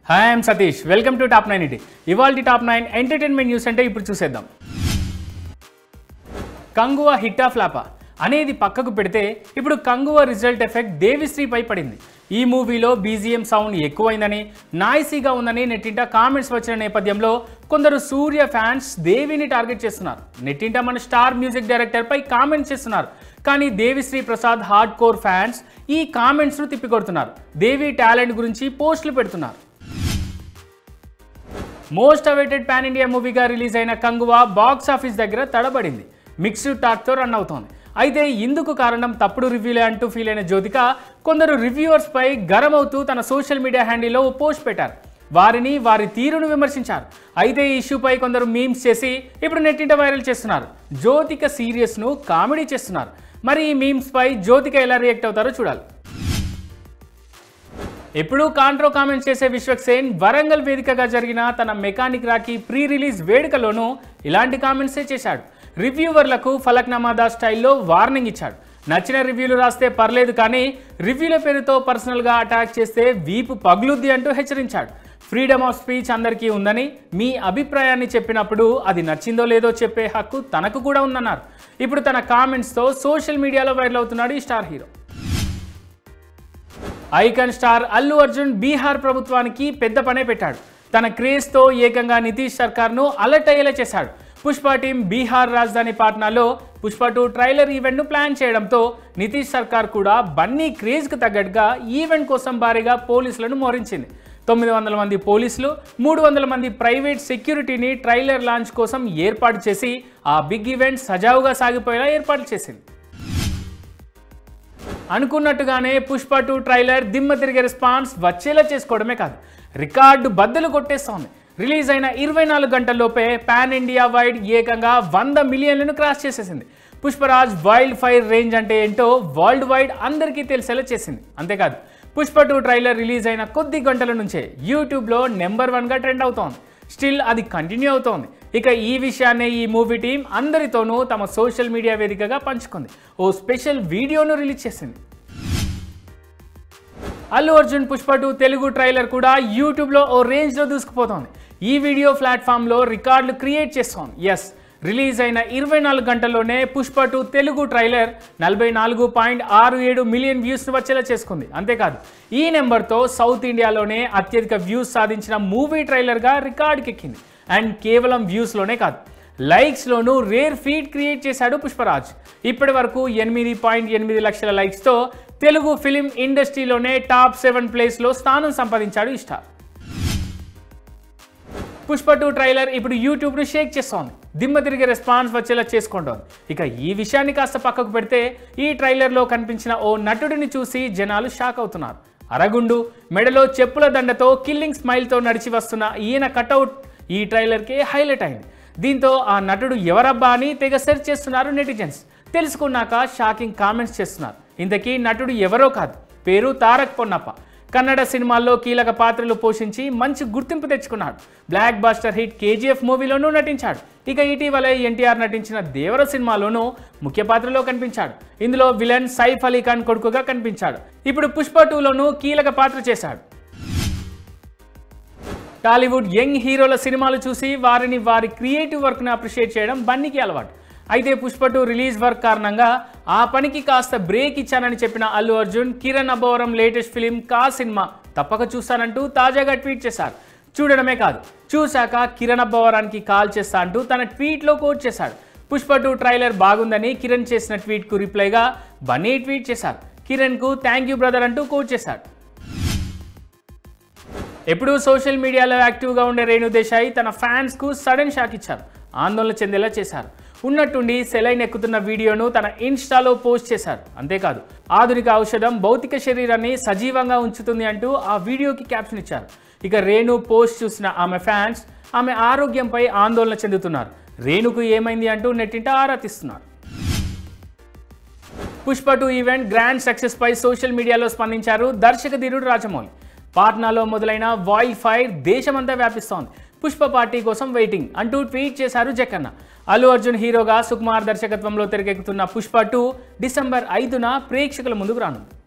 Hi I'm Satish welcome to top 9 ఇవాల్టి top 9 entertainment news అంటే ఇప్పుడు చూసేద్దాం. కంగువ హిట్టా ఫ్లాపా అనేది పక్కకు పెడితే ఇప్పుడు కంగువ రిజల్ట్ ఎఫెక్ట్ దేవిశ్రీపై పడింది. ఈ మూవీలో బీజిఎం సౌండ్ ఎక్కువైందని నాయిసీగా ఉందని నెట్టింట కామెంట్స్ వచ్చిన నేపథ్యంలో కొందరు సూర్య ఫ్యాన్స్ దేవిని టార్గెట్ చేస్తున్నారు. నెట్టింట మన స్టార్ మ్యూజిక్ డైరెక్టర్ పై కామెంట్స్ చేస్తున్నారు. కానీ Devi Sri Prasad hard core fans ఈ కామెంట్స్ను తిప్పికొడుతున్నారు. దేవి టాలెంట్ గురించి పోస్టులు పెడుతున్నారు. మోస్ట్ అవైటెడ్ పాన్ ఇండియా మూవీగా రిలీజ్ అయిన కంగువ బాక్స్ ఆఫీస్ దగ్గర తడబడింది. మిక్స్డ్ టాక్తో రన్ అవుతోంది. అయితే ఇందుకు కారణం తప్పుడు రివ్యూలే అంటూ ఫీల్ అయిన జ్యోతిక కొందరు రివ్యూవర్స్ పై గరం అవుతూ తన సోషల్ మీడియా హ్యాండిల్లో ఓ పోస్ట్ పెట్టారు. వారి తీరును విమర్శించారు. అయితే ఈ ఇష్యూపై కొందరు మీమ్స్ చేసి ఇప్పుడు నెట్టింట వైరల్ చేస్తున్నారు. జ్యోతిక సీరియస్ను కామెడీ చేస్తున్నారు. మరి ఈ మీమ్స్ పై జ్యోతిక ఎలా రియాక్ట్ అవుతారో చూడాలి. ఎప్పుడూ కాంట్రో కామెంట్స్ చేసే విశ్వక్సేన్ వరంగల్ వేదికగా జరిగిన తన మెకానిక్ రాకీ ప్రీ రిలీజ్ వేడుకలోనూ ఇలాంటి కామెంట్సే చేశాడు. రివ్యూవర్లకు ఫలక్నామా స్టైల్లో వార్నింగ్ ఇచ్చాడు. నచ్చిన రివ్యూలు రాస్తే పర్లేదు, కానీ రివ్యూల పేరుతో పర్సనల్గా అటాక్ చేస్తే వీపు పగులుద్ది అంటూ హెచ్చరించాడు. ఫ్రీడమ్ ఆఫ్ స్పీచ్ అందరికీ ఉందని, మీ అభిప్రాయాన్ని చెప్పినప్పుడు అది నచ్చిందో లేదో చెప్పే హక్కు తనకు కూడా ఉందన్నారు. ఇప్పుడు తన కామెంట్స్తో సోషల్ మీడియాలో వైరల్ అవుతున్నాడు ఈ star hero. Icon star Allu Arjun Bihar ప్రభుత్వానికి పెద్ద పనే పెట్టాడు. తన క్రేజ్తో ఏకంగా నితీష్ సర్కార్ను అలర్ట్ అయ్యేలా చేశాడు. పుష్ప టీం బీహార్ రాజధాని పాట్నాలో పుష్ప 2 ట్రైలర్ ఈవెంట్ను ప్లాన్ చేయడంతో నితీష్ సర్కార్ కూడా బన్నీ క్రేజ్కు తగ్గట్టుగా ఈవెంట్ కోసం భారీగా పోలీసులను మోహరించింది. 900 మంది పోలీసులు, 300 మంది ప్రైవేట్ సెక్యూరిటీని ట్రైలర్ లాంచ్ కోసం ఏర్పాటు చేసి ఆ బిగ్ ఈవెంట్ సజావుగా సాగిపోయేలా ఏర్పాట్లు చేసింది. అనుకున్నట్టుగానే పుష్ప 2 ట్రైలర్ దిమ్మ తిరిగే రెస్పాన్స్ వచ్చేలా చేసుకోవడమే కాదు, రికార్డు బద్దలు కొట్టేస్తోంది. రిలీజ్ అయిన 24 గంటల్లోపే పాన్ ఇండియా వైడ్ ఏకంగా 100 మిలియన్లను క్రాస్ చేసేసింది. పుష్పరాజ్ వైల్డ్ ఫైర్ రేంజ్ అంటే ఏంటో వరల్డ్ వైడ్ అందరికీ తెలిసేలా చేసింది. అంతేకాదు, పుష్ప 2 ట్రైలర్ రిలీజ్ అయిన కొద్ది గంటల నుంచే యూట్యూబ్లో నెంబర్ 1గా ట్రెండ్ అవుతోంది. స్టిల్ అది కంటిన్యూ అవుతోంది. ఇక ఈ విషయాన్నే ఈ మూవీ టీం అందరితోనూ తమ సోషల్ మీడియా వేదికగా పంచుకుంది. ఓ స్పెషల్ వీడియోను రిలీజ్ చేసింది. అల్లు అర్జున్ పుష్ప 2 తెలుగు ట్రైలర్ కూడా యూట్యూబ్లో ఓ రేంజ్లో దూసుకుపోతోంది. ఈ వీడియో ప్లాట్ఫామ్లో రికార్డులు క్రియేట్ చేస్తోంది. ఎస్, రిలీజ్ అయిన 24 గంటల్లోనే పుష్ప 2 తెలుగు ట్రైలర్ 44.67 మిలియన్ వ్యూస్ను వచ్చేలా చేసుకుంది. అంతేకాదు, ఈ నెంబర్తో సౌత్ ఇండియాలోనే అత్యధిక వ్యూస్ సాధించిన మూవీ ట్రైలర్గా రికార్డుకెక్కింది. అండ్ కేవలం వ్యూస్లోనే కాదు, లైక్స్లోనూ రేర్ ఫీడ్ క్రియేట్ చేశాడు పుష్పరాజ్. ఇప్పటి వరకు 8.8 లక్షల లైక్స్తో తెలుగు ఫిలిం ఇండస్ట్రీలోనే టాప్ 7 ప్లేస్లో స్థానం సంపాదించాడు ఈ స్టార్. పుష్ప 2 ట్రైలర్ ఇప్పుడు యూట్యూబ్ను షేక్ చేస్తోంది. దిమ్మ తిరిగే రెస్పాన్స్ వచ్చేలా చేసుకుంటోంది. ఇక ఈ విషయాన్ని కాస్త పక్కకు పెడితే ఈ ట్రైలర్లో కనిపించిన ఓ నటుడిని చూసి జనాలు షాక్ అవుతున్నారు. అరగుండు, మెడలో చెప్పుల దండతో కిల్లింగ్ స్మైల్తో నడిచి వస్తున్న ఈయన కటౌట్ ఈ ట్రైలర్కే హైలైట్ అయింది. దీంతో ఆ నటుడు ఎవరబ్బా అని తెగ సెర్చ్ చేస్తున్నారు నెటిజన్స్. తెలుసుకున్నాక షాకింగ్ కామెంట్స్ చేస్తున్నారు. ఇంతకీ నటుడు ఎవరో కాదు, పేరు తారక్ పొన్నప్ప. కన్నడ సినిమాల్లో కీలక పాత్రలు పోషించి మంచి గుర్తింపు తెచ్చుకున్నాడు. బ్లాక్ బాస్టర్ హిట్ KGF మూవీలోనూ నటించాడు. ఇక ఇటీవలే ఎన్టీఆర్ నటించిన దేవర సినిమాలోనూ ముఖ్య పాత్రలో కనిపించాడు. ఇందులో విలన్ సైఫ్ అలీ ఖాన్ కొడుకుగా కనిపించాడు. ఇప్పుడు పుష్ప 2లోనూ కీలక పాత్ర చేశాడు. టాలీవుడ్ యంగ్ హీరోల సినిమాలు చూసి వారి క్రియేటివ్ వర్క్ను అప్రిషియేట్ చేయడం బన్నీకి అలవాటు. అయితే పుష్ప 2 రిలీజ్ వర్క్ కారణంగా ఆ పనికి కాస్త బ్రేక్ ఇచ్చానని చెప్పిన అల్లు అర్జున్ కిరణ్ అబ్బవరం లేటెస్ట్ ఫిలిం కా సినిమా తప్పక చూస్తానంటూ తాజాగా ట్వీట్ చేశారు. చూడడమే కాదు, చూశాక కిరణ్ అబ్బవరానికి కాల్ చేస్తా అంటూ తన ట్వీట్లో కోట్ చేశాడు. పుష్ప 2 ట్రైలర్ బాగుందని కిరణ్ చేసిన ట్వీట్కు రిప్లైగా బన్నీ ట్వీట్ చేశారు. కిరణ్కు థ్యాంక్ యూ బ్రదర్ అంటూ కోట్ చేశాడు. ఎప్పుడూ సోషల్ మీడియాలో యాక్టివ్గా ఉండే రేణు దేశాయ్ తన ఫ్యాన్స్కు సడన్ షాక్ ఇచ్చారు. ఆందోళన చెందేలా చేశారు. ఉన్నట్టుండి సెలైన్ ఎక్కుతున్న వీడియోను తన ఇన్స్టాలో పోస్ట్ చేశారు. అంతేకాదు, ఆధునిక ఔషధం భౌతిక శరీరాన్ని సజీవంగా ఉంచుతుంది అంటూ ఆ వీడియోకి క్యాప్షన్ ఇచ్చారు. ఇక రేణు పోస్ట్ చూసిన ఆమె ఫ్యాన్స్ ఆమె ఆరోగ్యంపై ఆందోళన చెందుతున్నారు. రేణుకు ఏమైంది అంటూ నెట్టింట ఆరా తీస్తున్నారు. పుష్ప 2 ఈవెంట్ గ్రాండ్ సక్సెస్ పై సోషల్ మీడియాలో స్పందించారు దర్శక ధీరుడు రాజమౌళి. పాట్నాలో మొదలైన వైల్డ్ ఫైర్ దేశమంతా వ్యాపిస్తోంది. పుష్ప పార్టీ కోసం వెయిటింగ్ అంటూ ట్వీట్ చేశారు జక్కన్న. అల్లు అర్జున్ హీరోగా సుకుమార్ దర్శకత్వంలో తెరకెక్కుతున్న పుష్ప 2 డిసెంబర్ 5న ప్రేక్షకుల ముందుకు రానుంది.